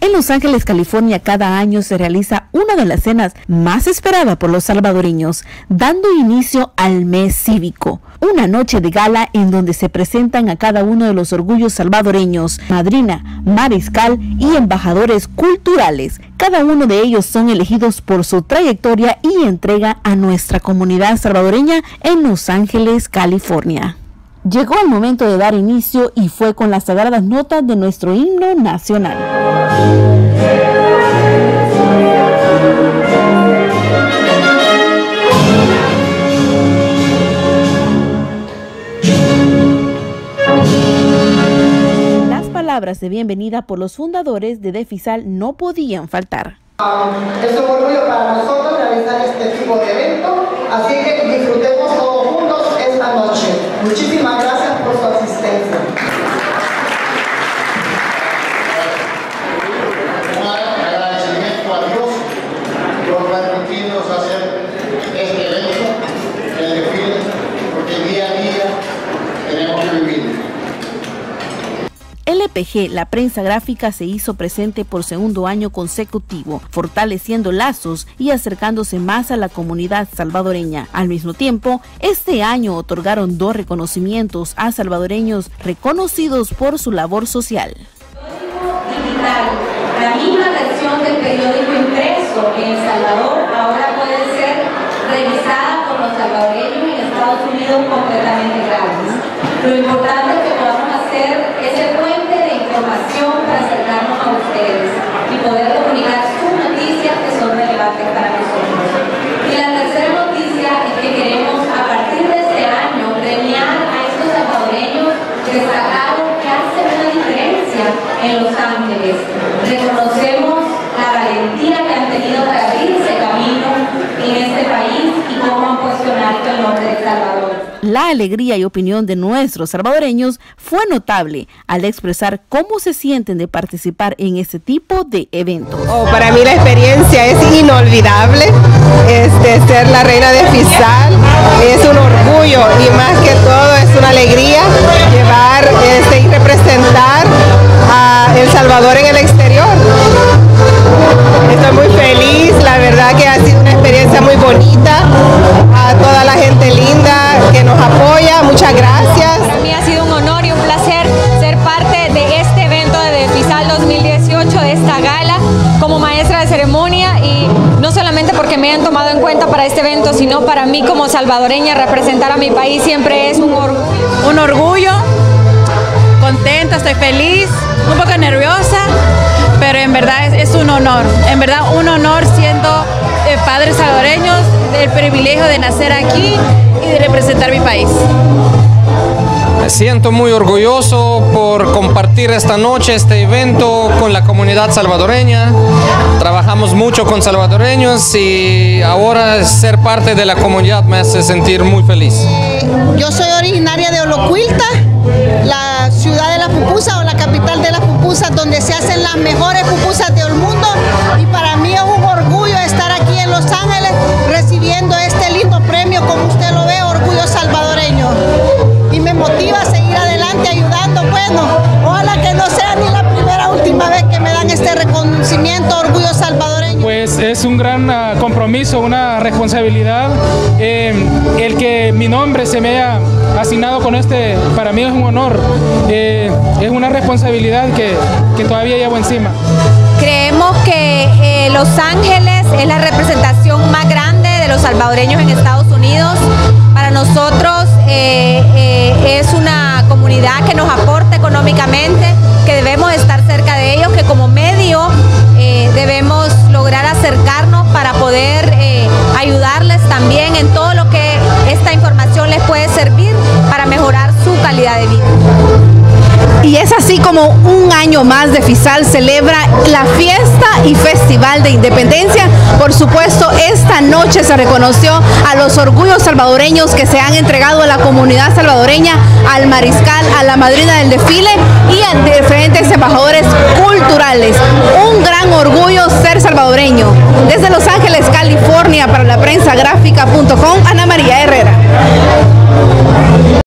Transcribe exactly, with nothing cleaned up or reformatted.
En Los Ángeles, California, cada año se realiza una de las cenas más esperadas por los salvadoreños, dando inicio al mes cívico. Una noche de gala en donde se presentan a cada uno de los orgullos salvadoreños, madrina, mariscal y embajadores culturales. Cada uno de ellos son elegidos por su trayectoria y entrega a nuestra comunidad salvadoreña en Los Ángeles, California. Llegó el momento de dar inicio y fue con las sagradas notas de nuestro himno nacional. Las palabras de bienvenida por los fundadores de DEFISAL no podían faltar. Es un orgullo para nosotros realizar este tipo de evento, así que disfrutemos todos juntos esta noche. Muchísimas gracias por su asistencia. Un agradecimiento a Dios por permitirnos hacer este evento, el desfile, porque día a día tenemos que vivir. L P G, la prensa gráfica, se hizo presente por segundo año consecutivo, fortaleciendo lazos y acercándose más a la comunidad salvadoreña. Al mismo tiempo, este año otorgaron dos reconocimientos a salvadoreños reconocidos por su labor social. Digital, la misma versión del periódico impreso en El Salvador ahora puede ser revisada por los salvadoreños en Estados Unidos completamente gratis. Lo importante es que podamos hacer ese puente de información para acercarnos a ustedes y poder comunicar sus noticias que son relevantes para nosotros. Y la tercera noticia es que queremos a partir de este año premiar a estos salvadoreños destacados que hacen una diferencia en Los Ángeles. Reconocemos la valentía que han tenido para abrirse camino en este país y cómo han puesto en alto el nombre de El Salvador. La alegría y opinión de nuestros salvadoreños fue notable al expresar cómo se sienten de participar en este tipo de eventos. Oh, para mí la experiencia es inolvidable, este, ser la reina de DEFISAL es un orgullo y más que todo es una alegría llevar este, y representar a El Salvador en el exterior. Estoy muy feliz, la verdad que ha sido una experiencia muy bonita, a toda la gente linda que nos apoya, muchas gracias. Para mí ha sido un honor y un placer ser parte de este evento de DEFISAL dos mil dieciocho, de esta gala, como maestra de ceremonia, y no solamente porque me hayan tomado en cuenta para este evento, sino para mí como salvadoreña representar a mi país siempre es un orgullo. Un orgullo, contenta, estoy feliz, un poco nerviosa, pero en verdad es, es un honor, en verdad un honor siendo eh, padres salvadoreños, el privilegio de nacer aquí y de representar mi país. Me siento muy orgulloso por compartir esta noche, este evento con la comunidad salvadoreña. Trabajamos mucho con salvadoreños y ahora ser parte de la comunidad me hace sentir muy feliz. Yo soy originaria de Olocuilta, la ciudad de las pupusas o la capital de las pupusas, donde se hacen las mejores pupusas del mundo, y para mí es un orgullo estar aquí en Los Ángeles recibiendo este lindo premio, como usted lo ve, Orgullo Salvadoreño, y me motiva a seguir adelante ayudando. Bueno, ojalá que no sea ni la primera última vez que me dan este reconocimiento Orgullo Salvadoreño. Pues es un gran uh, compromiso, una responsabilidad, eh, el que mi nombre se me haya asignado con este, para mí es un honor, eh, es una responsabilidad que, que todavía llevo encima. Creemos que eh, Los Ángeles es la representación más grande de los salvadoreños en Estados Unidos. Para nosotros eh, eh, es una comunidad que nos aporta económicamente, que debemos estar cerca de ellos, que como medio eh, debemos lograr acercarnos para poder eh, ayudarles también en todo lo que esta información les puede servir para mejorar su calidad de vida. Y es así como un año más DEFISAL celebra la fiesta y festival de independencia. Por supuesto, esta noche se reconoció a los orgullos salvadoreños que se han entregado a la comunidad salvadoreña, al mariscal, a la madrina del desfile y a diferentes embajadores culturales. Un gran orgullo ser salvadoreño. Desde Los Ángeles, California, para la prensa gráfica punto com, Ana María Herrera.